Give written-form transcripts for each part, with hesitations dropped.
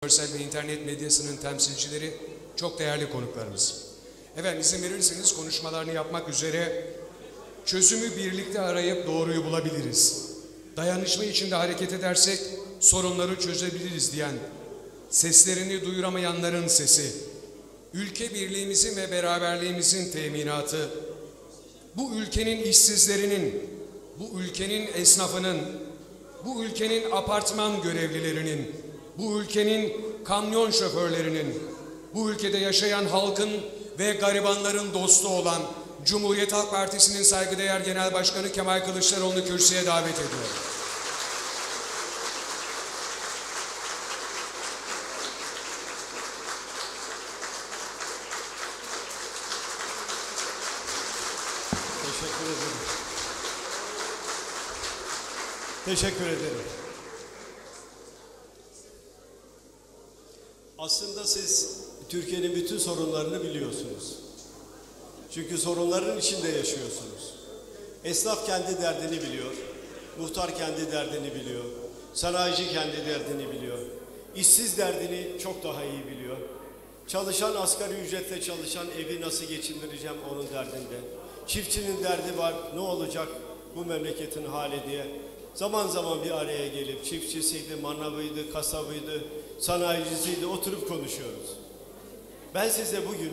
görsel ve internet medyasının temsilcileri, çok değerli konuklarımız. Efendim izin verirseniz konuşmalarını yapmak üzere çözümü birlikte arayıp doğruyu bulabiliriz. Dayanışma içinde hareket edersek sorunları çözebiliriz diyen, seslerini duyuramayanların sesi, ülke birliğimizin ve beraberliğimizin teminatı, bu ülkenin işsizlerinin, bu ülkenin esnafının, bu ülkenin apartman görevlilerinin, bu ülkenin kamyon şoförlerinin, bu ülkede yaşayan halkın ve garibanların dostu olan Cumhuriyet Halk Partisi'nin saygıdeğer Genel Başkanı Kemal Kılıçdaroğlu'nu kürsüye davet ediyorum. Teşekkür ederim. Teşekkür ederim. Aslında siz Türkiye'nin bütün sorunlarını biliyorsunuz. Çünkü sorunların içinde yaşıyorsunuz. Esnaf kendi derdini biliyor. Muhtar kendi derdini biliyor. Sanayici kendi derdini biliyor. İşsiz derdini çok daha iyi biliyor. Çalışan, asgari ücretle çalışan, evi nasıl geçindireceğim onun derdinde. Çiftçinin derdi var, ne olacak bu memleketin hali diye. Zaman zaman bir araya gelip çiftçisiydi, manavıydı, kasabıydı, sanayicisiydi, oturup konuşuyoruz. Ben size bugün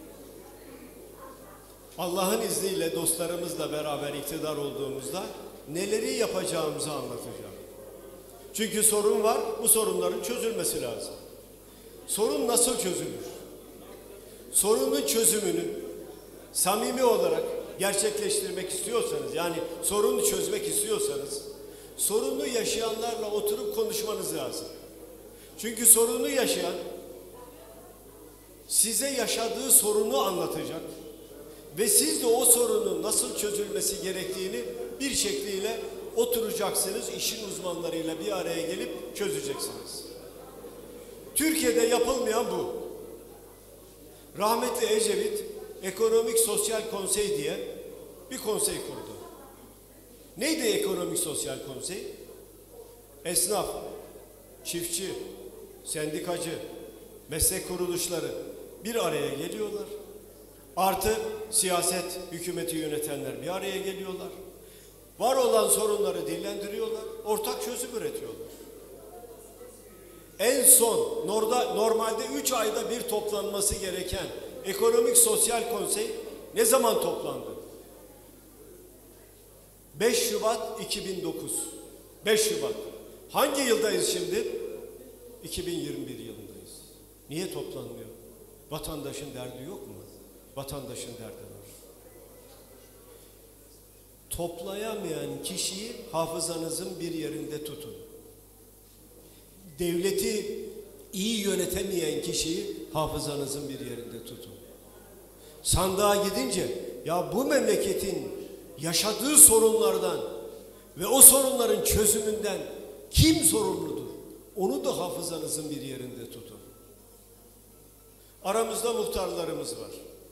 Allah'ın izniyle dostlarımızla beraber iktidar olduğumuzda neleri yapacağımızı anlatacağım. Çünkü sorun var, bu sorunların çözülmesi lazım. Sorun nasıl çözülür? Sorunun çözümünü samimi olarak gerçekleştirmek istiyorsanız, yani sorunu çözmek istiyorsanız, sorunu yaşayanlarla oturup konuşmanız lazım. Çünkü sorunu yaşayan size yaşadığı sorunu anlatacak ve siz de o sorunun nasıl çözülmesi gerektiğini bir şekliyle oturacaksınız, işin uzmanlarıyla bir araya gelip çözeceksiniz. Türkiye'de yapılmayan bu. Rahmetli Ecevit Ekonomik Sosyal Konsey diye bir konsey kurdu. Neydi Ekonomik Sosyal Konsey? Esnaf, çiftçi, sendikacı, meslek kuruluşları bir araya geliyorlar. Artı siyaset, hükümeti yönetenler bir araya geliyorlar. Var olan sorunları dillendiriyorlar, ortak çözüm üretiyorlar. En son normalde 3 ayda bir toplanması gereken Ekonomik Sosyal Konsey ne zaman toplandı? 5 Şubat 2009. 5 Şubat. Hangi yıldayız şimdi? 2021 yılındayız. Niye toplanmıyor? Vatandaşın derdi yok mu? Vatandaşın derdi var. Toplayamayan kişiyi hafızanızın bir yerinde tutun. Devleti iyi yönetemeyen kişiyi hafızanızın bir yerinde tutun. Sandığa gidince ya bu memleketin yaşadığı sorunlardan ve o sorunların çözümünden kim sorumludur? Onu da hafızanızın bir yerinde tutun. Aramızda muhtarlarımız var.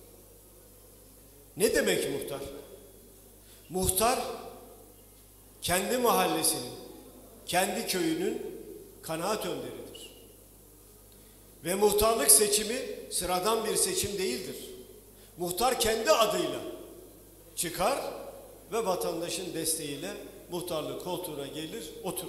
Ne demek muhtar? Muhtar kendi mahallesinin, kendi köyünün kanaat önderidir. Ve muhtarlık seçimi sıradan bir seçim değildir. Muhtar kendi adıyla çıkar ve vatandaşın desteğiyle muhtarlık koltuğuna gelir, oturur.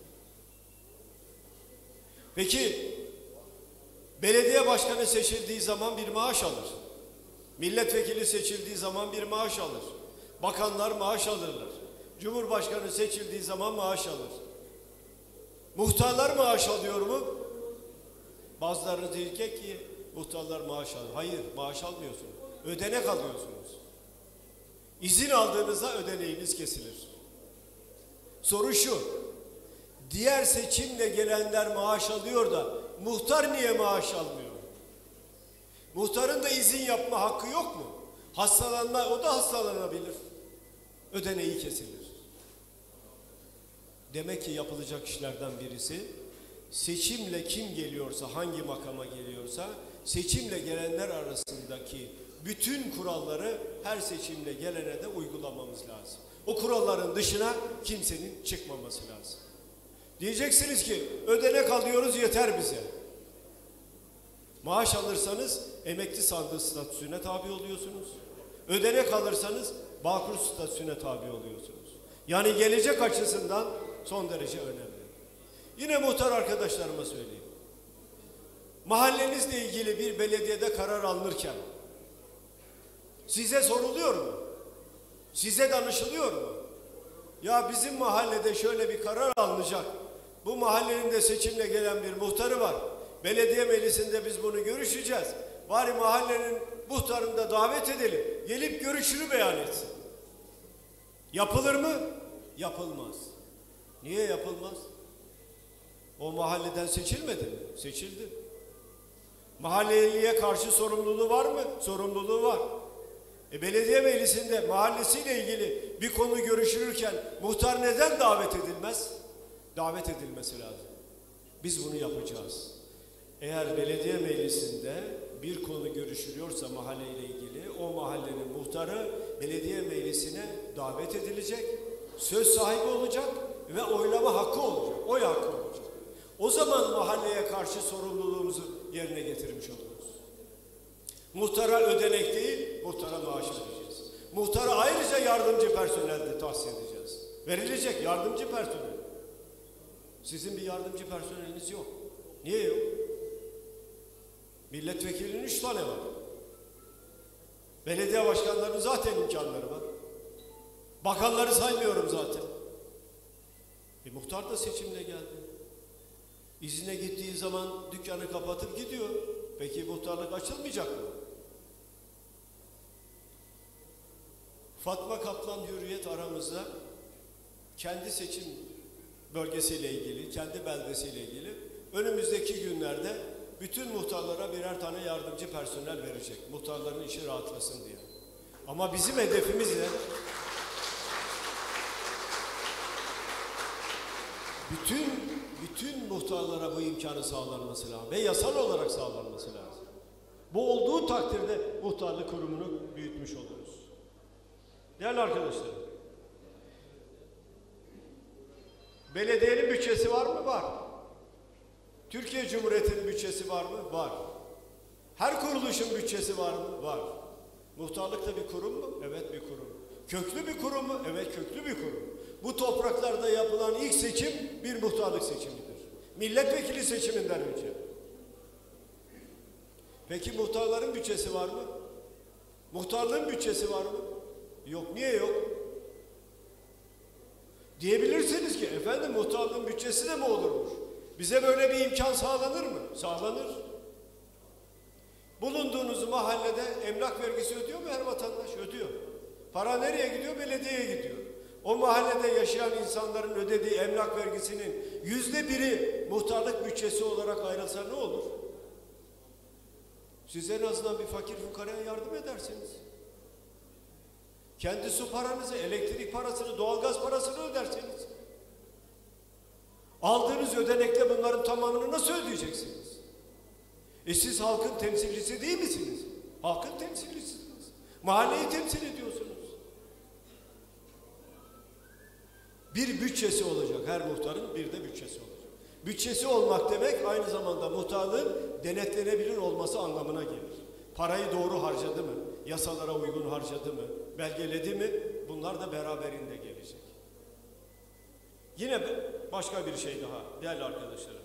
Peki belediye başkanı seçildiği zaman bir maaş alır. Milletvekili seçildiği zaman bir maaş alır. Bakanlar maaş alırlar. Cumhurbaşkanı seçildiği zaman maaş alır. Muhtarlar maaş alıyor mu? Bazıları diyecek ki muhtarlar maaş alır. Hayır, maaş almıyorsunuz. Ödenek alıyorsunuz. İzin aldığınızda ödeneğiniz kesilir. Soru şu: diğer seçimle gelenler maaş alıyor da muhtar niye maaş almıyor? Muhtarın da izin yapma hakkı yok mu? Hastalanma, o da hastalanabilir. Ödeneği kesilir. Demek ki yapılacak işlerden birisi, seçimle kim geliyorsa, hangi makama geliyorsa, seçimle gelenler arasındaki bütün kuralları her seçimle gelene de uygulamamız lazım. O kuralların dışına kimsenin çıkmaması lazım. Diyeceksiniz ki ödenek alıyoruz, yeter bize. Maaş alırsanız emekli sandığı statüsüne tabi oluyorsunuz. Ödenek alırsanız Bağkur statüsüne tabi oluyorsunuz. Yani gelecek açısından son derece önemli. Yine muhtar arkadaşlarıma söyleyeyim. Mahallenizle ilgili bir belediyede karar alınırken size soruluyor mu? Size danışılıyor mu? Ya bizim mahallede şöyle bir karar alınacak. Bu mahallenin de seçimle gelen bir muhtarı var. Belediye meclisinde biz bunu görüşeceğiz. Bari mahallenin muhtarını da davet edelim. Gelip görüşünü beyan etsin. Yapılır mı? Yapılmaz. Niye yapılmaz? O mahalleden seçilmedi mi? Seçildi. Mahalleliye karşı sorumluluğu var mı? Sorumluluğu var. Belediye meclisinde mahallesiyle ilgili bir konu görüşülürken muhtar neden davet edilmez? Davet edilmesi lazım. Biz bunu yapacağız. Eğer belediye meclisinde bir konu görüşülüyorsa mahalleyle ilgili, o mahallenin muhtarı belediye meclisine davet edilecek, söz sahibi olacak ve oylama hakkı olacak, oy hakkı olacak. O zaman mahalleye karşı sorumluluğumuzu yerine getirmiş oluruz. Muhtara ödenek değil, muhtara maaş vereceğiz. Muhtara ayrıca yardımcı personel de tahsis edeceğiz. Verilecek yardımcı personel. Sizin bir yardımcı personeliniz yok. Niye yok? Milletvekilinin 3 tane var. Belediye başkanlarının zaten imkanları var. Bakanları saymıyorum zaten. Muhtar da seçimle geldi. İzine gittiği zaman dükkanı kapatıp gidiyor. Peki muhtarlık açılmayacak mı? Fatma Kaplan Hürriyet aramızda kendi seçim bölgesiyle ilgili, kendi beldesiyle ilgili önümüzdeki günlerde bütün muhtarlara birer tane yardımcı personel verecek. Muhtarların işi rahatlasın diye. Ama bizim hedefimiz ne? Bütün muhtarlara bu imkanı sağlanması lazım ve yasal olarak sağlanması lazım. Bu olduğu takdirde muhtarlık kurumunu büyütmüş oluruz. Değerli arkadaşlarım, belediyenin bütçesi var mı? Var. Türkiye Cumhuriyeti'nin bütçesi var mı? Var. Her kuruluşun bütçesi var mı? Var. Muhtarlık da bir kurum mu? Evet, bir kurum. Köklü bir kurum mu? Evet, köklü bir kurum. Bu topraklarda yapılan ilk seçim bir muhtarlık seçimidir. Milletvekili seçiminden önce. Peki muhtarların bütçesi var mı? Muhtarlığın bütçesi var mı? Yok. Niye yok? Diyebilirsiniz ki efendim muhtarlığın bütçesi de mi olurmuş? Bize böyle bir imkan sağlanır mı? Sağlanır. Bulunduğunuz mahallede emlak vergisi ödüyor mu her vatandaş? Ödüyor. Para nereye gidiyor? Belediyeye gidiyor. O mahallede yaşayan insanların ödediği emlak vergisinin %1'i muhtarlık bütçesi olarak ayrılsa ne olur? Siz en azından bir fakir fukaraya yardım edersiniz. Kendi su paranızı, elektrik parasını, doğalgaz parasını ödersiniz. Aldığınız ödenekle bunların tamamını nasıl ödeyeceksiniz? Siz halkın temsilcisi değil misiniz? Halkın temsilcisiniz. Mahalleyi temsil ediyorsunuz. Bir bütçesi olacak. Her muhtarın bir de bütçesi olacak. Bütçesi olmak demek aynı zamanda muhtarlığın denetlenebilir olması anlamına gelir. Parayı doğru harcadı mı? Yasalara uygun harcadı mı? Belgeledi mi? Bunlar da beraberinde gelecek. Yine başka bir şey daha değerli arkadaşlarım.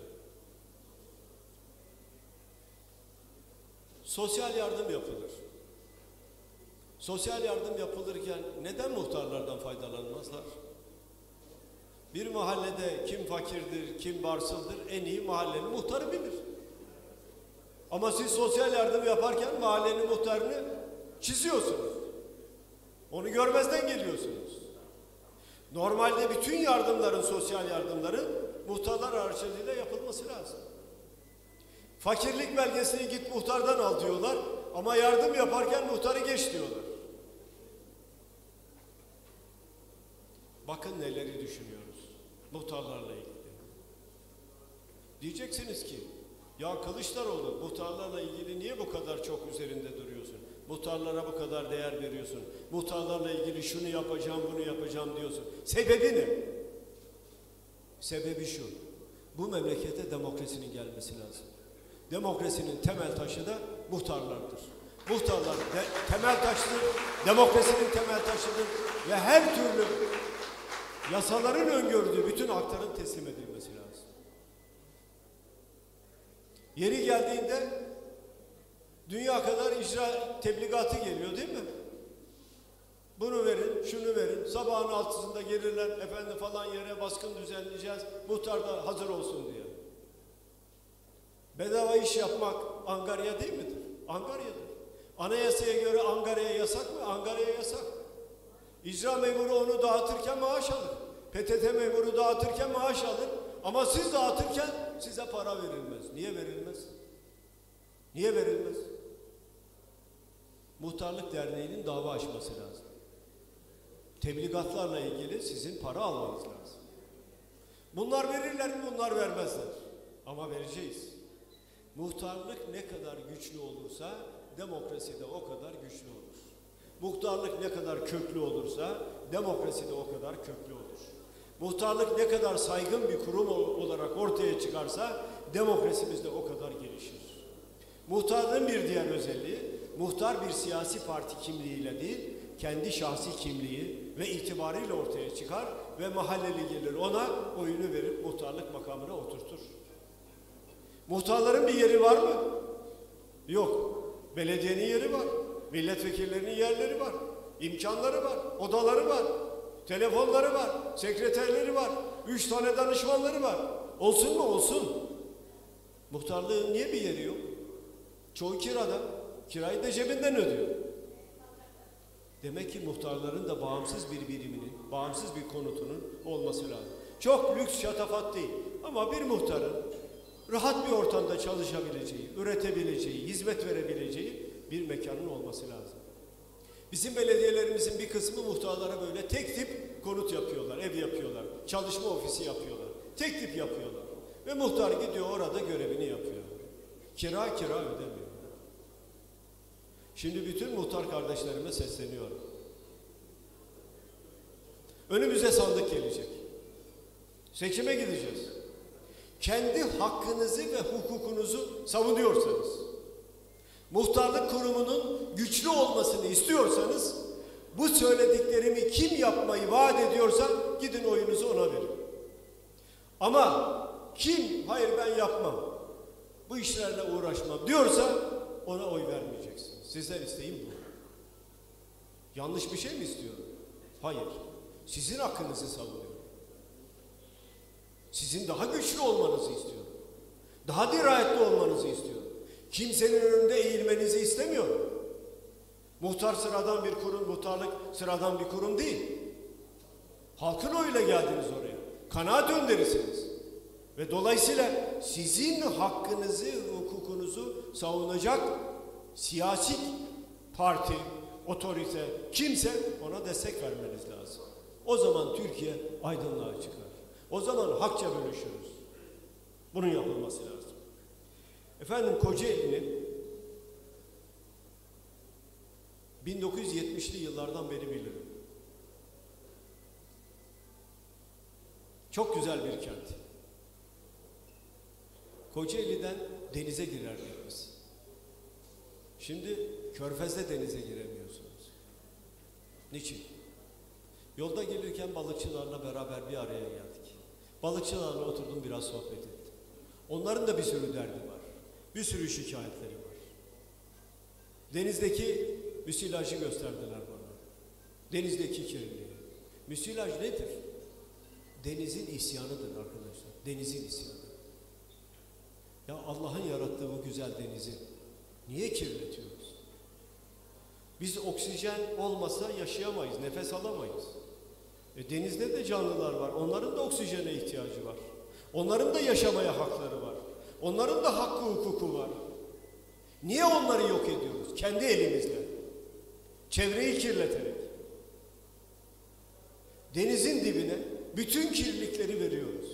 Sosyal yardım yapılır. Sosyal yardım yapılırken neden muhtarlardan faydalanmazlar? Bir mahallede kim fakirdir, kim barsızdır en iyi mahallenin muhtarı bilir. Ama siz sosyal yardım yaparken mahallenin muhtarını çiziyorsunuz. Onu görmezden geliyorsunuz. Normalde bütün yardımların, sosyal yardımların muhtarlar aracılığıyla yapılması lazım. Fakirlik belgesini git muhtardan al diyorlar ama yardım yaparken muhtarı geç diyorlar. Bakın neleri düşünüyoruz muhtarlarla ilgili. Diyeceksiniz ki ya Kılıçdaroğlu muhtarlarla ilgili niye bu kadar çok üzerinde duruyorsun? Muhtarlara bu kadar değer veriyorsun. Muhtarlarla ilgili şunu yapacağım, bunu yapacağım diyorsun. Sebebi ne? Sebebi şu. Bu memlekete demokrasinin gelmesi lazım. Demokrasinin temel taşı da muhtarlardır. Muhtarlar temel taşıdır, demokrasinin temel taşıdır ve her türlü yasaların öngördüğü bütün hakların teslim edilmesi lazım. Yeri geldiğinde dünya kadar icra tebligatı geliyor değil mi? Bunu verin, şunu verin. Sabahın 6'sında gelirler, efendim falan yere baskın düzenleyeceğiz. Muhtar da hazır olsun diye. Bedava iş yapmak angarya değil midir? Angaryadır. Anayasaya göre Angarya yasak mı? Angarya yasak. İcra memuru onu dağıtırken maaş alır. PTT memuru dağıtırken maaş alır. Ama siz dağıtırken size para verilmez. Niye verilmez? Niye verilmez? Muhtarlık Derneği'nin dava açması lazım. Tebligatlarla ilgili sizin para almanız lazım. Bunlar verirler mi? Bunlar vermezler. Ama vereceğiz. Muhtarlık ne kadar güçlü olursa demokrasi de o kadar güçlü olur. Muhtarlık ne kadar köklü olursa demokrasi de o kadar köklü olur. Muhtarlık ne kadar saygın bir kurum olarak ortaya çıkarsa demokrasimiz de o kadar gelişir. Muhtarlığın bir diğer özelliği, muhtar bir siyasi parti kimliğiyle değil, kendi şahsi kimliği ve itibarıyla ortaya çıkar ve mahalleli gelir ona oyunu verip muhtarlık makamına oturtur. Muhtarların bir yeri var mı? Yok. Belediyenin yeri var. Milletvekillerinin yerleri var. İmkanları var. Odaları var. Telefonları var. Sekreterleri var. 3 tane danışmanları var. Olsun mu? Olsun. Muhtarlığın niye bir yeri yok? Çoğu kirada. Kirayı da cebinden ödüyor. Demek ki muhtarların da bağımsız bir biriminin, bağımsız bir konutunun olması lazım. Çok lüks şatafat değil. Ama bir muhtarın rahat bir ortamda çalışabileceği, üretebileceği, hizmet verebileceği bir mekanın olması lazım. Bizim belediyelerimizin bir kısmı muhtarlara böyle tek tip konut yapıyorlar, ev yapıyorlar, çalışma ofisi yapıyorlar. Tek tip yapıyorlar. Ve muhtar gidiyor orada görevini yapıyor. Kira ödemiyor. Şimdi bütün muhtar kardeşlerime sesleniyorum. Önümüze sandık gelecek. Seçime gideceğiz. Kendi hakkınızı ve hukukunuzu savunuyorsanız, muhtarlık kurumunun güçlü olmasını istiyorsanız, bu söylediklerimi kim yapmayı vaat ediyorsa gidin oyunuzu ona verin. Ama kim hayır ben yapmam, bu işlerle uğraşmam diyorsa ona oy vermeyeceksiniz. Sizden isteğim bu. Yanlış bir şey mi istiyorum? Hayır. Sizin hakkınızı savunuyorum. Sizin daha güçlü olmanızı istiyorum. Daha dirayetli olmanızı istiyorum. Kimsenin önünde eğilmenizi istemiyorum. Muhtar sıradan bir kurum, muhtarlık sıradan bir kurum değil. Halkın oyuyla geldiniz oraya. Kanaat önderisiniz. Ve dolayısıyla sizin hakkınızı, hukukunuzu savunacak siyasi parti, otorite, kimse ona destek vermeniz lazım. O zaman Türkiye aydınlığa çıkar. O zaman hakça bölüşürüz. Bunun yapılması lazım. Efendim Kocaeli'nin 1970'li yıllardan beri bilirim. Çok güzel bir kent. Kocaeli'den denize girerdik biz. Şimdi Körfez'de denize giremiyorsunuz. Niçin? Yolda gelirken balıkçılarla beraber bir araya geldik. Balıkçılarla oturdum, biraz sohbet ettim. Onların da bir sürü derdi var. Bir sürü şikayetleri var. Denizdeki müsilajı gösterdiler bana. Denizdeki kirliliği. Müsilaj nedir? Denizin isyanıdır arkadaşlar. Denizin isyanı. Ya Allah'ın yarattığı bu güzel denizi niye kirletiyoruz? Biz oksijen olmasa yaşayamayız, nefes alamayız. Denizde de canlılar var. Onların da oksijene ihtiyacı var. Onların da yaşamaya hakları var. Onların da hakkı, hukuku var. Niye onları yok ediyoruz? Kendi elimizle. Çevreyi kirleterek. Denizin dibine bütün kirlilikleri veriyoruz.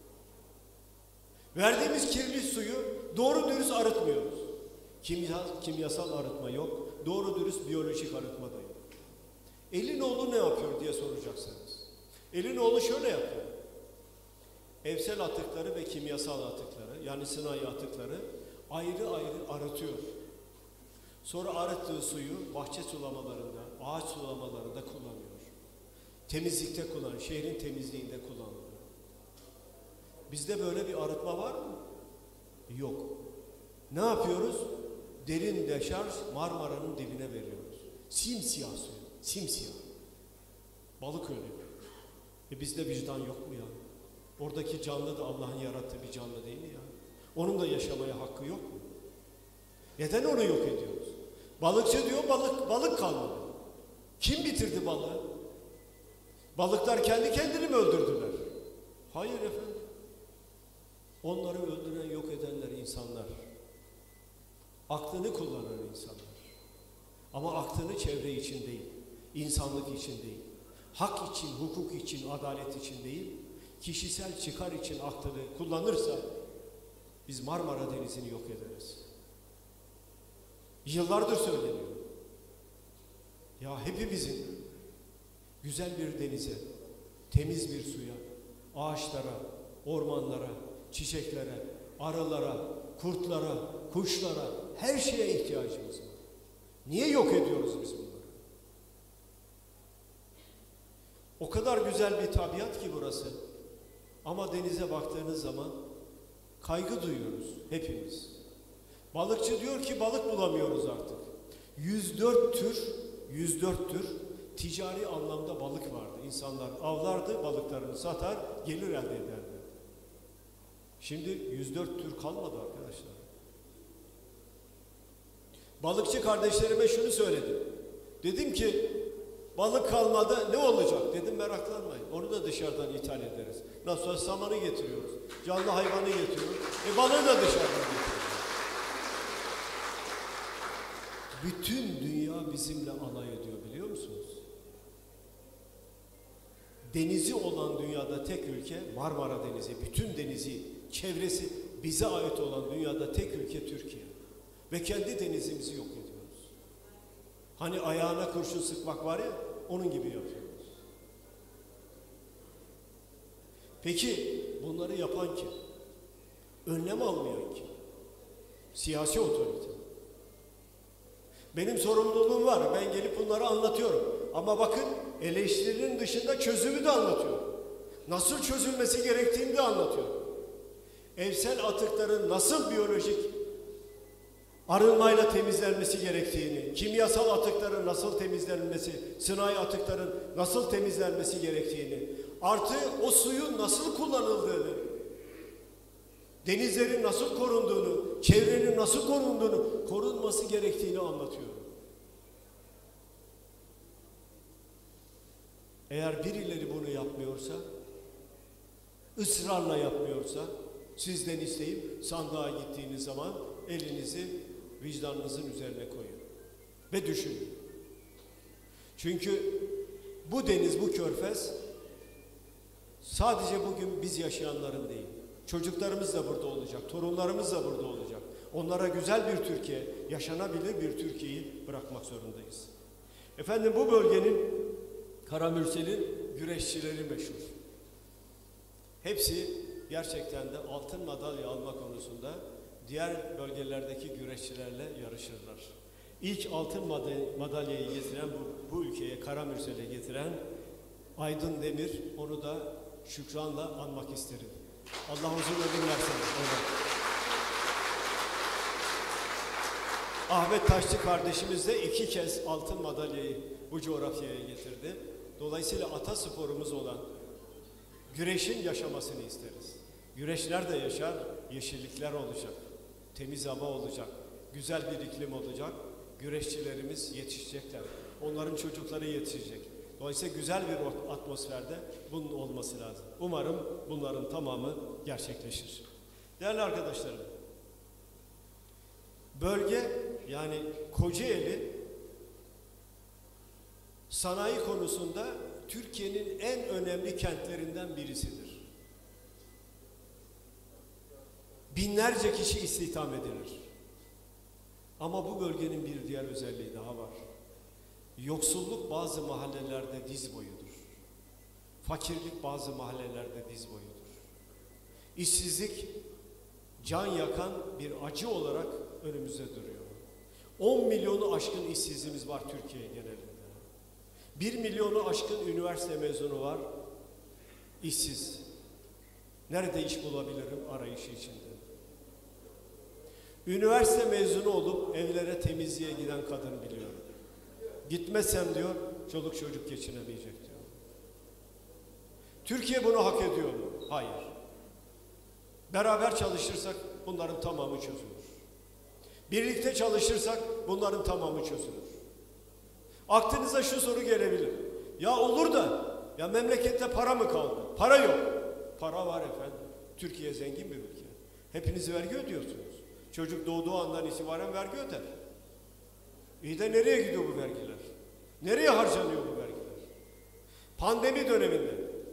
Verdiğimiz kirli suyu doğru dürüst arıtmıyoruz. Kimyasal arıtma yok. Doğru dürüst biyolojik arıtma da yok. Elinoğlu ne yapıyor diye soracaksınız. Elinoğlu şöyle yapıyor. Evsel atıkları ve kimyasal atıkları, yani sınai atıkları ayrı ayrı arıtıyor. Sonra arıttığı suyu bahçe sulamalarında, ağaç sulamalarında kullanıyor. Temizlikte kullanıyor, şehrin temizliğinde kullanıyor. Bizde böyle bir arıtma var mı? Yok. Ne yapıyoruz? Derin deşarj Marmara'nın dibine veriyoruz. Simsiyah suyu, simsiyah. Balık ölüyor. Bizde vicdan yok mu ya? Oradaki canlı da Allah'ın yarattığı bir canlı değil mi ya? Onun da yaşamaya hakkı yok mu? Neden onu yok ediyoruz? Balıkçı diyor balık kalmadı. Kim bitirdi balığı? Balıklar kendi kendini mi öldürdüler? Hayır efendim. Onları öldüren, yok edenler insanlar. Aklını kullanan insanlar. Ama aklını çevre için değil, insanlık için değil, hak için, hukuk için, adalet için değil, kişisel çıkar için aklını kullanırsa biz Marmara Denizi'ni yok ederiz. Yıllardır söyleniyor. Ya hepimizin güzel bir denize, temiz bir suya, ağaçlara, ormanlara, çiçeklere, arılara, kurtlara, kuşlara, her şeye ihtiyacımız var. Niye yok ediyoruz biz bunları? O kadar güzel bir tabiat ki burası. Ama denize baktığınız zaman kaygı duyuyoruz hepimiz. Balıkçı diyor ki balık bulamıyoruz artık. 104 tür ticari anlamda balık vardı. İnsanlar avlardı, balıklarını satar, gelir elde ederdi. Şimdi 104 tür kalmadı arkadaşlar. Balıkçı kardeşlerime şunu söyledim. Dedim ki balık kalmadı, ne olacak? Dedim meraklanmayın. Onu da dışarıdan ithal ederiz. Nasıl olsa samanı getiriyoruz. Canlı hayvanı getiriyoruz. Balığı da dışarıdan getiriyoruz. Bütün dünya bizimle alay ediyor biliyor musunuz? Denizi olan dünyada tek ülke Marmara Denizi. Bütün denizi, çevresi bize ait olan dünyada tek ülke Türkiye. Ve kendi denizimizi yok ediyoruz. Hani ayağına kurşun sıkmak var ya, onun gibi yapıyoruz. Peki bunları yapan kim? Önlem almayan kim? Siyasi otorite. Benim sorumluluğum var. Ben gelip bunları anlatıyorum. Ama bakın eleştirinin dışında çözümü de anlatıyorum. Nasıl çözülmesi gerektiğini de anlatıyorum. Evsel atıkların nasıl biyolojik arınmayla temizlenmesi gerektiğini, kimyasal atıkların nasıl temizlenmesi, sınai atıkların nasıl temizlenmesi gerektiğini, artı o suyun nasıl kullanıldığını, denizlerin nasıl korunduğunu, çevrenin nasıl korunması gerektiğini anlatıyorum. Eğer birileri bunu yapmıyorsa, ısrarla yapmıyorsa, sizden isteyip sandığa gittiğiniz zaman elinizi vicdanınızın üzerine koyun ve düşünün. Çünkü bu deniz, bu körfez sadece bugün biz yaşayanların değil. Çocuklarımız da burada olacak, torunlarımız da burada olacak. Onlara güzel bir Türkiye, yaşanabilir bir Türkiye'yi bırakmak zorundayız. Efendim bu bölgenin, Karamürsel'in güreşçileri meşhur. Hepsi gerçekten de altın madalya alma konusunda diğer bölgelerdeki güreşçilerle yarışırlar. İlk altın madalyayı getiren, bu ülkeye, Karamürsel'e getiren Aydın Demir, onu da şükranla anmak isterim. Allah uzun ömür versin. Evet. Ahmet Taşçı kardeşimiz de 2 kez altın madalyayı bu coğrafyaya getirdi. Dolayısıyla atasporumuz olan güreşin yaşamasını isteriz. Güreş nerede yaşar? Yeşillikler olacak, temiz hava olacak, güzel bir iklim olacak. Güreşçilerimiz yetişecekler. Onların çocukları yetişecek. Dolayısıyla güzel bir atmosferde bunun olması lazım. Umarım bunların tamamı gerçekleşir. Değerli arkadaşlarım, bölge yani Kocaeli sanayi konusunda Türkiye'nin en önemli kentlerinden birisidir. Binlerce kişi istihdam edilir. Ama bu bölgenin bir diğer özelliği daha var. Yoksulluk bazı mahallelerde diz boyudur. Fakirlik bazı mahallelerde diz boyudur. İşsizlik can yakan bir acı olarak önümüzde duruyor. 10 milyonu aşkın işsizliğimiz var Türkiye genelinde. 1 milyonu aşkın üniversite mezunu var, işsiz. Nerede iş bulabilirim arayışı içinde. Üniversite mezunu olup evlere temizliğe giden kadın biliyorum. Gitmezsem diyor, çoluk çocuk geçinemeyecek diyor. Türkiye bunu hak ediyor mu? Hayır. Beraber çalışırsak bunların tamamı çözülür. Birlikte çalışırsak bunların tamamı çözülür. Aklınıza şu soru gelebilir. Ya olur da ya memlekette para mı kaldı? Para yok. Para var efendim. Türkiye zengin bir ülke. Hepiniz vergi ödüyorsunuz. Çocuk doğduğu andan itibaren vergi öder. İyi de nereye gidiyor bu vergiler? Nereye harcanıyor bu vergiler? Pandemi döneminde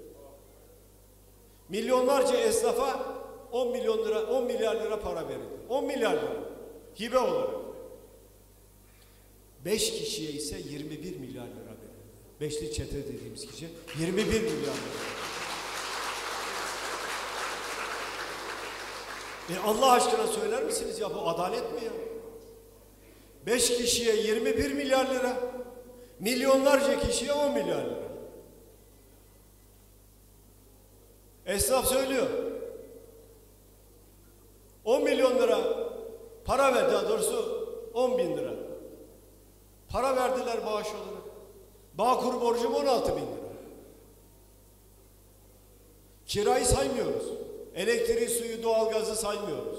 milyonlarca esnafa 10 milyar lira para verildi. 10 milyar lira hibe olarak. 5 kişiye ise 21 milyar lira verildi. Beşli çete dediğimiz kişi 21 milyar lira. Allah aşkına söyler misiniz ya, bu adalet mi ya? 5 kişiye 21 milyar lira, milyonlarca kişiye 10 milyar lira. Esnaf söylüyor. 10 milyon lira para verdi, daha doğrusu 10 bin lira. Para verdiler bağış olarak. Bağkur borcum 16 bin lira. Kirayı saymıyoruz. Elektriği, suyu, doğalgazı saymıyoruz.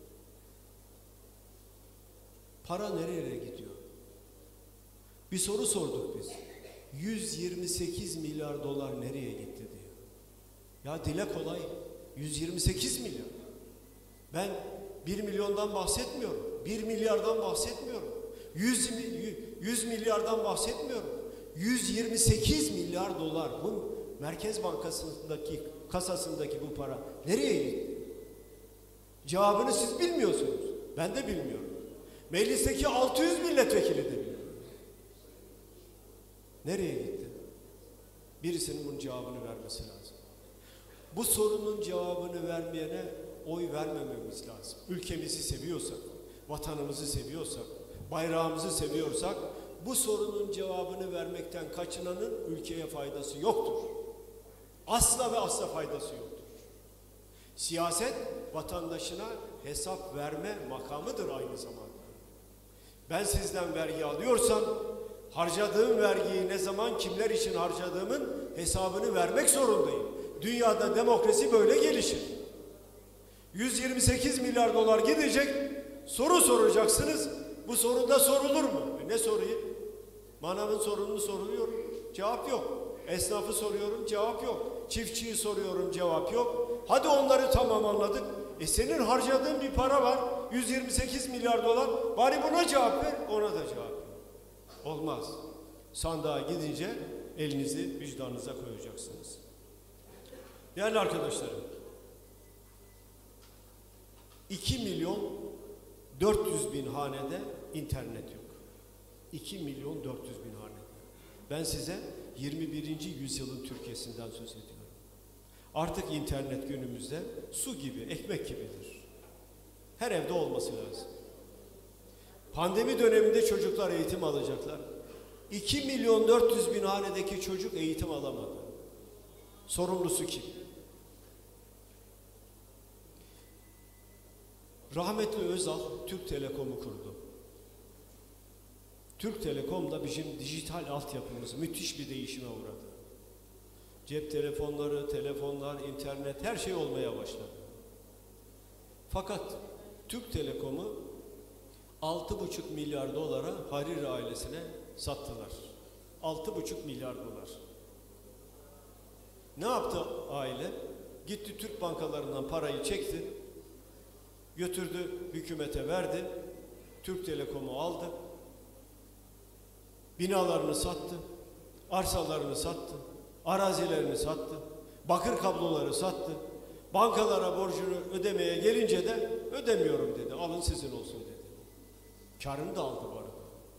Para nereye gidiyor? Bir soru sorduk biz. 128 milyar dolar nereye gitti diyor. Ya dile kolay. 128 milyar. Ben 1 milyondan bahsetmiyorum. 1 milyardan bahsetmiyorum. 100 milyardan bahsetmiyorum. 128 milyar dolar. Bu Merkez Bankası'ndaki kasasındaki bu para nereye gitti? Cevabını siz bilmiyorsunuz. Ben de bilmiyorum. Meclisteki 600 milletvekili de bilmiyor. Nereye gitti? Birisinin bunun cevabını vermesi lazım. Bu sorunun cevabını vermeyene oy vermememiz lazım. Ülkemizi seviyorsak, vatanımızı seviyorsak, bayrağımızı seviyorsak, bu sorunun cevabını vermekten kaçınanın ülkeye faydası yoktur. Asla ve asla faydası yoktur. Siyaset vatandaşına hesap verme makamıdır aynı zamanda. Ben sizden vergi alıyorsam harcadığım vergiyi ne zaman kimler için harcadığımın hesabını vermek zorundayım. Dünyada demokrasi böyle gelişir. 128 milyar dolar gidecek, soru soracaksınız. Bu soru da sorulur mu? Ne sorayım? Manavın sorununu soruyorum, cevap yok. Esnafı soruyorum, cevap yok. Çiftçiyi soruyorum, cevap yok. Hadi onları tamam anladık. Senin harcadığın bir para var, 128 milyar dolar. Bari buna cevap ver, ona da cevap ver. Olmaz. Sandığa gidince elinizi vicdanınıza koyacaksınız. Değerli arkadaşlarım, 2 milyon 400 bin hanede internet yok. 2 milyon 400 bin hanede. Ben size 21. yüzyılın Türkiye'sinden söz ediyorum. Artık internet günümüzde su gibi, ekmek gibidir. Her evde olması lazım. Pandemi döneminde çocuklar eğitim alacaklar. 2 milyon 400 bin hanedeki çocuk eğitim alamadı. Sorumlusu kim? Rahmetli Özal Türk Telekom'u kurdu. Türk Telekom da bizim dijital altyapımız müthiş bir değişime uğradı. Cep telefonları, telefonlar, internet her şey olmaya başladı. Fakat Türk Telekom'u 6,5 milyar dolara Hariri ailesine sattılar. 6,5 milyar dolar. Ne yaptı aile? Gitti Türk bankalarından parayı çekti. Götürdü hükümete verdi. Türk Telekom'u aldı. Binalarını sattı. Arsalarını sattı. Arazilerini sattı. Bakır kabloları sattı. Bankalara borcunu ödemeye gelince de ödemiyorum dedi. Alın sizin olsun dedi. Karını da aldı bu arada.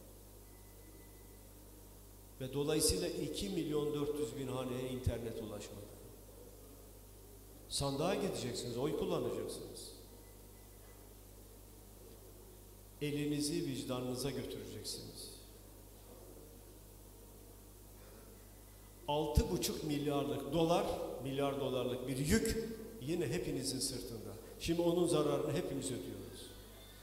Ve dolayısıyla 2 milyon 400 bin haneye internet ulaşmadı. Sandığa gideceksiniz, oy kullanacaksınız. elinizi vicdanınıza götüreceksiniz. 6,5 milyar dolarlık bir yük yine hepinizin sırtında. Şimdi onun zararını hepimiz ödüyoruz.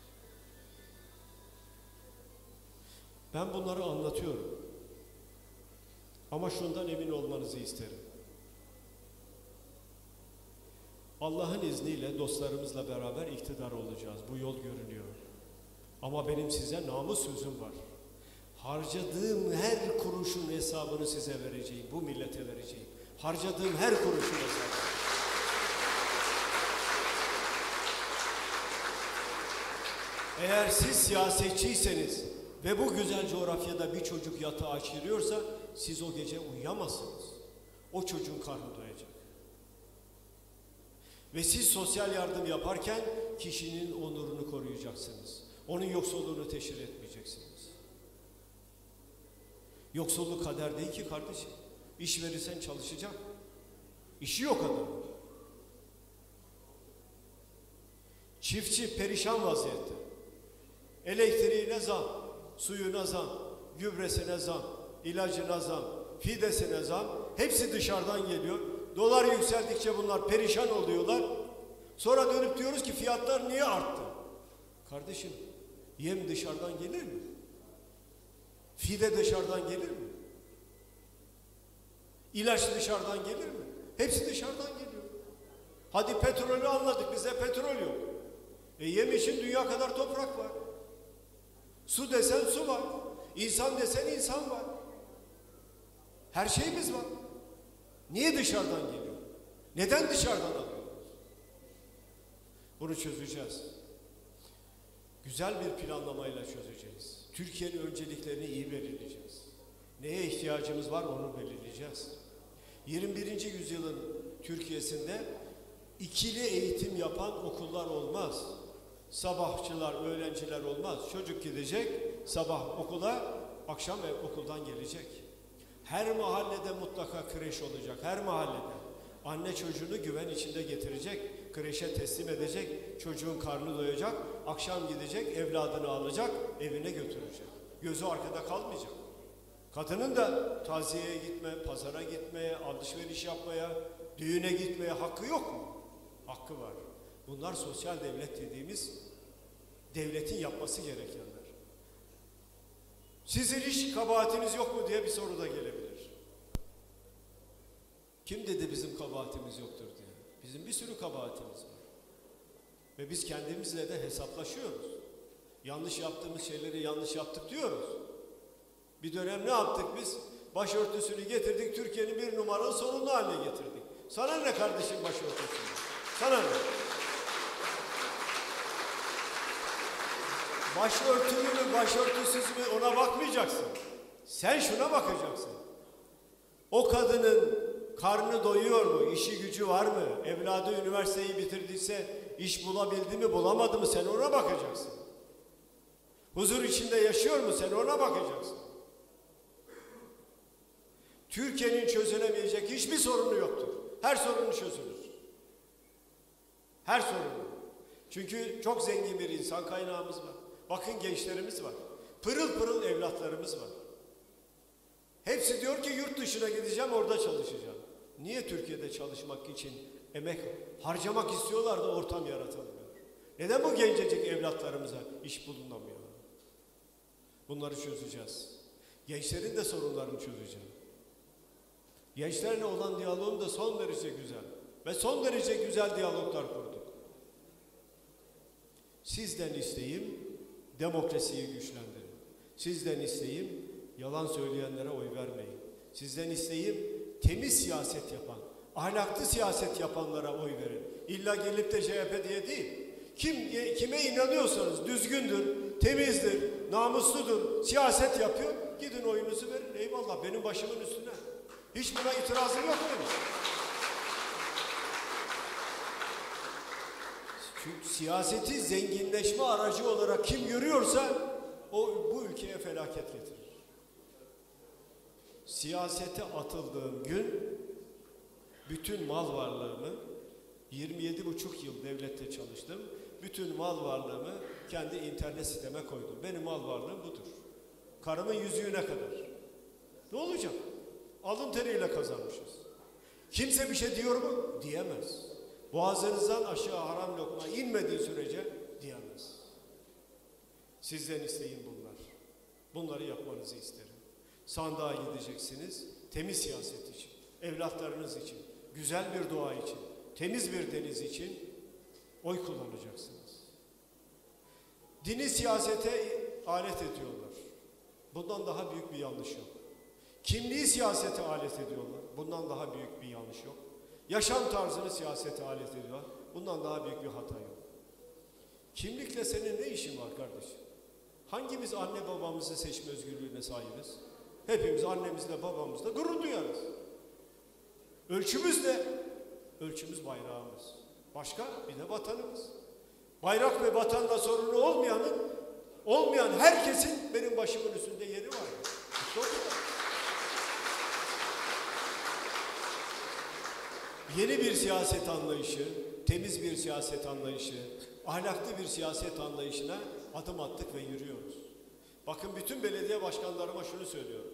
Ben bunları anlatıyorum. Ama şundan emin olmanızı isterim. Allah'ın izniyle dostlarımızla beraber iktidar olacağız. Bu yol görünüyor. Ama benim size namus sözüm var. Harcadığım her kuruşun hesabını size vereceğim. Bu millete vereceğim. Harcadığım her kuruşun hesabını. Eğer siz siyasetçiyseniz ve bu güzel coğrafyada bir çocuk yatağa açırıyorsa siz o gece uyuyamazsınız. O çocuğun karnı doyacak. Ve siz sosyal yardım yaparken kişinin onurunu koruyacaksınız. Onun yoksulluğunu teşhir etmeyeceksiniz. Yoksulluk kader değil ki kardeşim. İş verirsen çalışacak. İşi yok adamın. Çiftçi perişan vaziyette. Elektriğine zam, suyuna zam, gübresine zam, ilacına zam, fidesine zam. Hepsi dışarıdan geliyor. Dolar yükseldikçe bunlar perişan oluyorlar. Sonra dönüp diyoruz ki fiyatlar niye arttı? Kardeşim, yem dışarıdan gelir mi? Fide dışarıdan gelir mi? İlaç dışarıdan gelir mi? Hepsi dışarıdan geliyor. Hadi petrolü anladık, bizde petrol yok. Yem için dünya kadar toprak var. Su desen su var. İnsan desen insan var. Her şeyimiz var. Niye dışarıdan geliyor? Neden dışarıdan alıyoruz? Bunu çözeceğiz. Güzel bir planlamayla çözeceğiz. Türkiye'nin önceliklerini iyi belirleyeceğiz. Neye ihtiyacımız var onu belirleyeceğiz. 21. yüzyılın Türkiye'sinde ikili eğitim yapan okullar olmaz. Sabahçılar, öğrenciler olmaz. Çocuk gidecek sabah okula, akşam okuldan gelecek. Her mahallede mutlaka kreş olacak. Her mahallede. Anne çocuğunu güven içinde getirecek, kreşe teslim edecek, çocuğun karnı doyacak, akşam gidecek, evladını alacak, evine götürecek. Gözü arkada kalmayacak. Kadının da taziyeye gitme, pazara gitmeye, alışveriş yapmaya, düğüne gitmeye hakkı yok mu? Hakkı var. Bunlar sosyal devlet dediğimiz devletin yapması gerekenler. Sizin hiç kabahatiniz yok mu diye bir soru da gelebilir. Kim dedi bizim kabahatimiz yoktur diye? Bizim bir sürü kabahatimiz var. Ve biz kendimizle de hesaplaşıyoruz. Yanlış yaptığımız şeyleri yanlış yaptık diyoruz. Bir dönem ne yaptık biz? Başörtüsünü getirdik, Türkiye'nin bir numaralı sorunlu haline getirdik. Sana ne kardeşim başörtüsünü? Sana ne? Başörtülü mü, başörtüsüz mü ona bakmayacaksın. Sen şuna bakacaksın. O kadının karnı doyuyor mu? İşi gücü var mı? Evladı üniversiteyi bitirdiyse iş bulabildi mi, bulamadı mı? Sen ona bakacaksın. Huzur içinde yaşıyor mu? Sen ona bakacaksın. Türkiye'nin çözülemeyecek hiçbir sorunu yoktur. Her sorunu çözülür. Her sorunu. Çünkü çok zengin bir insan kaynağımız var. Bakın gençlerimiz var. Pırıl pırıl evlatlarımız var. Hepsi diyor ki yurt dışına gideceğim, orada çalışacağım. Niye Türkiye'de çalışmak için emek harcamak istiyorlar da ortam yaratamıyor? Neden bu gencecik evlatlarımıza iş bulunamıyor? Bunları çözeceğiz. Gençlerin de sorunlarını çözeceğim. Gençlerle olan diyaloğum da son derece güzel. Ve son derece güzel diyaloglar kurduk. Sizden isteğim demokrasiyi güçlendirin. Sizden isteğim yalan söyleyenlere oy vermeyin. Sizden isteğim temiz siyaset yapan, ahlaklı siyaset yapanlara oy verin. İlla gelip de CHP diye değil. Kime inanıyorsanız düzgündür, temizdir, namusludur, siyaset yapıyor. Gidin oyunuzu verin. Eyvallah, benim başımın üstüne. Hiç buna itirazım yok benim. Çünkü siyaseti zenginleşme aracı olarak kim görüyorsa o bu ülkeye felaket getirir. Siyasete atıldığım gün bütün mal varlığımı, 27,5 yıl devlette çalıştım, bütün mal varlığımı kendi internet siteme koydum. Benim mal varlığım budur. Karımın yüzüğüne kadar. Ne olacak? Alın teriyle kazanmışız. Kimse bir şey diyor mu? Diyemez. Boğazınızdan aşağı haram lokma inmediği sürece diyemez. Sizden isteğim bunlar. Bunları yapmanızı isterim. Sandığa gideceksiniz, temiz siyaset için, evlatlarınız için, güzel bir doğa için, temiz bir deniz için oy kullanacaksınız. Dini siyasete alet ediyorlar. Bundan daha büyük bir yanlış yok. Kimliği siyasete alet ediyorlar. Bundan daha büyük bir yanlış yok. Yaşam tarzını siyasete alet ediyorlar. Bundan daha büyük bir hata yok. Kimlikle senin ne işin var kardeşim? Hangimiz anne babamızı seçme özgürlüğüne sahibiz? Hepimiz annemizle babamızla gurur duyarız. Ölçümüz ne? Ölçümüz bayrağımız. Başka? Bir de vatanımız. Bayrak ve vatanla sorunu olmayan herkesin benim başımın üstünde yeri var. Yeni bir siyaset anlayışı, temiz bir siyaset anlayışı, ahlaklı bir siyaset anlayışına adım attık ve yürüyoruz. Bakın bütün belediye başkanlarıma şunu söylüyorum.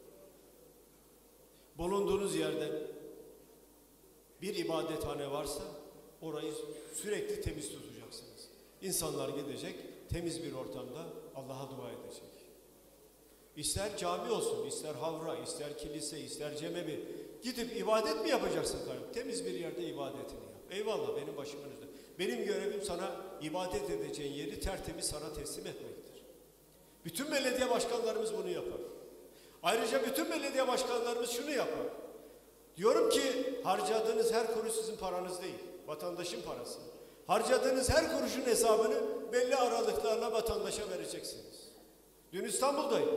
Bulunduğunuz yerde bir ibadethane varsa orayı sürekli temiz tutacaksınız. İnsanlar gidecek, temiz bir ortamda Allah'a dua edecek. İster cami olsun, ister havra, ister kilise, ister cemevi. Gidip ibadet mi yapacaksın kardeşim? Temiz bir yerde ibadetini yap. Eyvallah, benim başımın üstünde. Benim görevim sana ibadet edeceğin yeri tertemiz sana teslim etmektir. Bütün belediye başkanlarımız bunu yapar. Ayrıca bütün belediye başkanlarımız şunu yapar. Diyorum ki harcadığınız her kuruş sizin paranız değil, vatandaşın parası. Harcadığınız her kuruşun hesabını belli aralıklarla vatandaşa vereceksiniz. Dün İstanbul'daydım.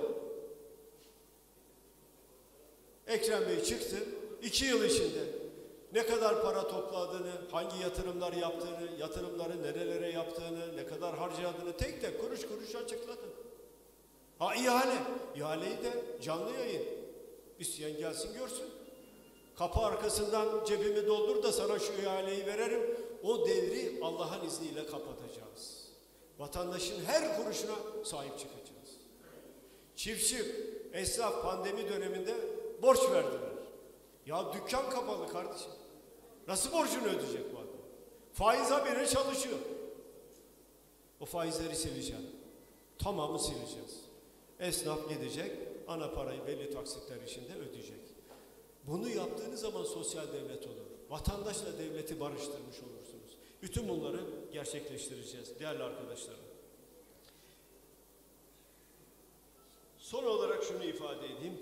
Ekrem Bey çıktı, 2 yıl içinde ne kadar para topladığını, hangi yatırımlar yaptığını, yatırımları nerelere yaptığını, ne kadar harcadığını tek tek kuruş kuruş açıkladı. Ha ihale, ihaleyi de canlı yayın. İsteyen gelsin görsün. Kapı arkasından cebimi doldur da sana şu ihaleyi vererim. O devri Allah'ın izniyle kapatacağız. Vatandaşın her kuruşuna sahip çıkacağız. Çiftçi, esnaf pandemi döneminde borç verdiler. Ya dükkan kapalı kardeşim. Nasıl borcunu ödeyecek bu adam? Faiz haberi çalışıyor. O faizleri sileceğim. Tamamı sileceğiz. Esnaf gidecek, ana parayı belli taksitler içinde ödeyecek. Bunu yaptığınız zaman sosyal devlet olur. Vatandaşla devleti barıştırmış olursunuz. Bütün bunları gerçekleştireceğiz değerli arkadaşlarım. Son olarak şunu ifade edeyim.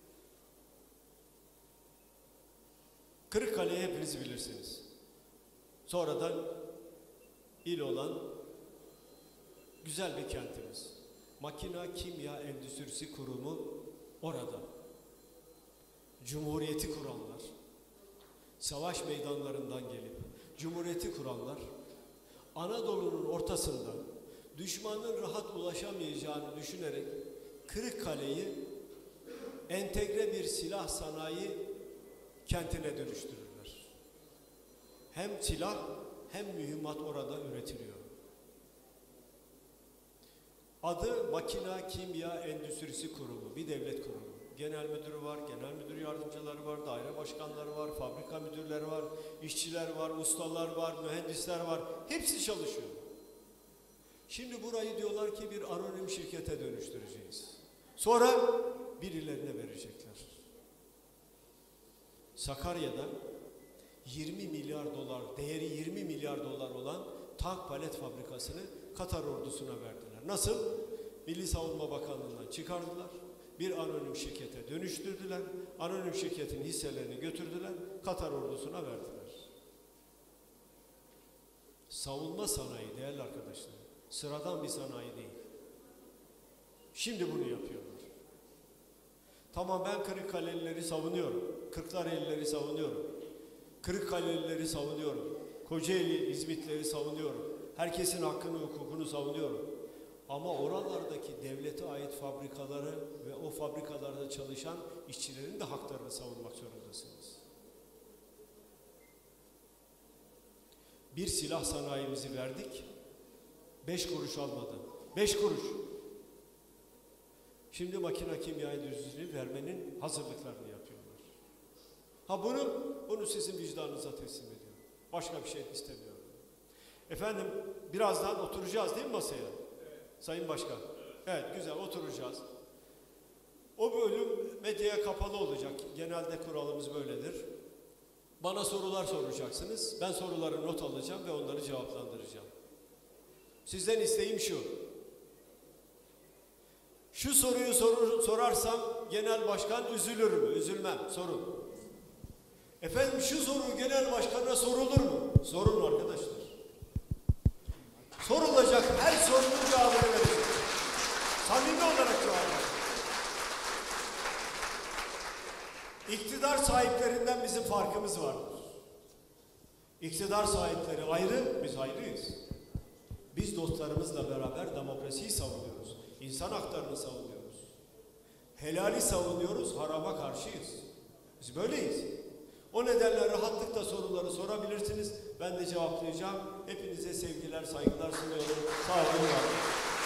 Kırıkkale'yi hepiniz bilirsiniz. Sonradan il olan güzel bir kentimiz. Makina Kimya Endüstrisi Kurumu orada. Cumhuriyeti kuranlar, savaş meydanlarından gelip Cumhuriyeti kuranlar, Anadolu'nun ortasında düşmanın rahat ulaşamayacağını düşünerek Kırıkkale'yi entegre bir silah sanayi kentine dönüştürürler. Hem silah hem mühimmat orada üretiliyor. Adı Makina Kimya Endüstrisi Kurumu, bir devlet kurumu. Genel müdürü var, genel müdür yardımcıları var, daire başkanları var, fabrika müdürleri var, işçiler var, ustalar var, mühendisler var. Hepsi çalışıyor. Şimdi burayı diyorlar ki bir anonim şirkete dönüştüreceğiz. Sonra birilerine verecekler. Sakarya'da 20 milyar dolar, değeri 20 milyar dolar olan tank palet fabrikasını Katar ordusuna verdiler. Nasıl? Milli Savunma Bakanlığı'ndan çıkardılar. Bir anonim şirkete dönüştürdüler. Anonim şirketin hisselerini götürdüler. Katar ordusuna verdiler. Savunma sanayi değerli arkadaşlar. Sıradan bir sanayi değil. Şimdi bunu yapıyorlar. Tamam ben Kırıkkalelileri savunuyorum. Kırklarelileri savunuyorum. Kırıkkalelileri savunuyorum. Kocaeli, İzmitleri savunuyorum. Herkesin hakkını, hukukunu savunuyorum. Ama oralardaki devlete ait fabrikaları ve o fabrikalarda çalışan işçilerin de haklarını savunmak zorundasınız. Bir silah sanayimizi verdik. 5 kuruş almadı. 5 kuruş. Şimdi makine kimya endüstrisini vermenin hazırlıklarını yapıyorlar. Ha bunu sizin vicdanınıza teslim ediyorum. Başka bir şey istemiyorum. Efendim birazdan oturacağız değil mi masaya? Evet. Sayın Başkan. Evet güzel oturacağız. O bölüm medyaya kapalı olacak. Genelde kuralımız böyledir. Bana sorular soracaksınız. Ben soruları not alacağım ve onları cevaplandıracağım. Sizden isteğim şu. Şu soruyu sorarsam genel başkan üzülür mü? Üzülmem. Sorun. Efendim şu soru genel başkana sorulur mu? Sorun arkadaşlar. Sorulacak her sorunun cevabını vereceğim. Samimi olarak cevap vereceğim. İktidar sahiplerinden bizim farkımız vardır. İktidar sahipleri ayrı, biz ayrıyız. Biz dostlarımızla beraber demokrasiyi savunuyoruz. İnsan haklarını savunuyoruz. Helali savunuyoruz, harama karşıyız. Biz böyleyiz. O nedenle rahatlıkla soruları sorabilirsiniz. Ben de cevaplayacağım. Hepinize sevgiler, saygılar sunuyorum. Sağ olun.